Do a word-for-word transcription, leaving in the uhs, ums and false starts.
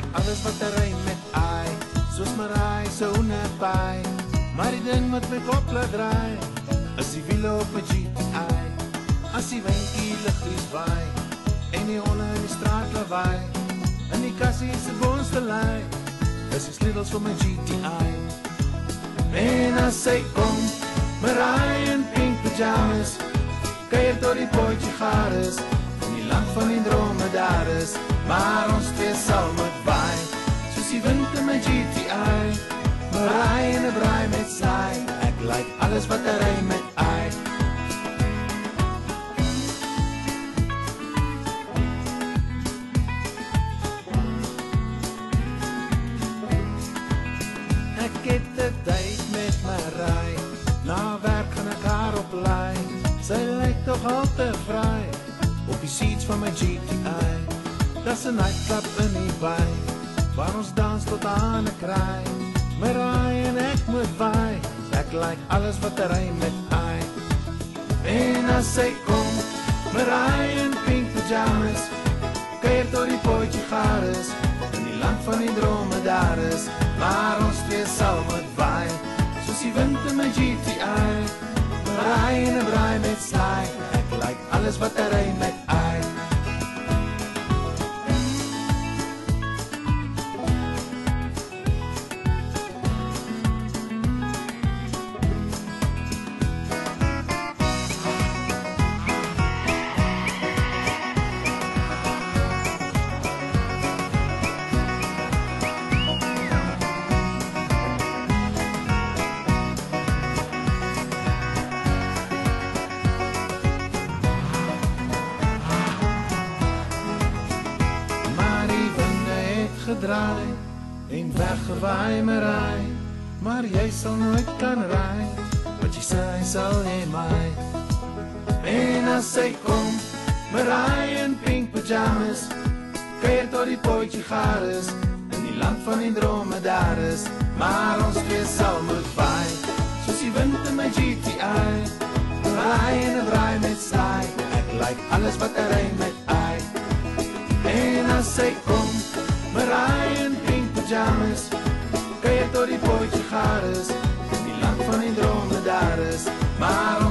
Alles wat er ry met ai, soos my ry so naby. Maar die ding wat my kop laat draai, is die wiele op my G T I. As die windkie liggies waai, en die honde in die straat lawaai, in die kassie is die boonste lei, is die sleutels vir my G T I. En as sy kom, my ry in pink pyjamas, kuier tot die pootjie gaar is, in die land van die drome daar is, maar ons twee sal moet waai, soos die wind in my G T I. My ry en 'n braai met saai, ek like alles wat er ry met ai. Ek het 'n tyd met my ry, na werk gaan ek haar oplaai, sy lyk toch al te vry, op die seats van my G T I. Daar's 'n nightclub in die by, waar ons dans tot aan 'n kraai, my ry en ek moet waai, ek like alles wat er ry met ai. En as sy kom, my ry in pink pyjamas, kuier tot die pootjie gaar is, in die land van die drome daar is, maar ons twee sal moet waai, soos die wind in my G T I. My ry en 'n braai met saai, ek like alles wat er ry met ai. Gedraai en weggewaai my ry, maar jy sal nooit kan ry, wat jy sê sal jy my. En as sy kom, my ry in pink pyjamas, kuier tot die pootjie gaar is, in die land van die drome daar is, maar ons twee sal moet waai, soos die wind in my G T I. Ry en 'n braai met saai, ek like alles wat er ry met ai. En as sy kom, my ry in pink pyjamas, kuier tot die pootjie gaar is, in die land van die drome daar is, maar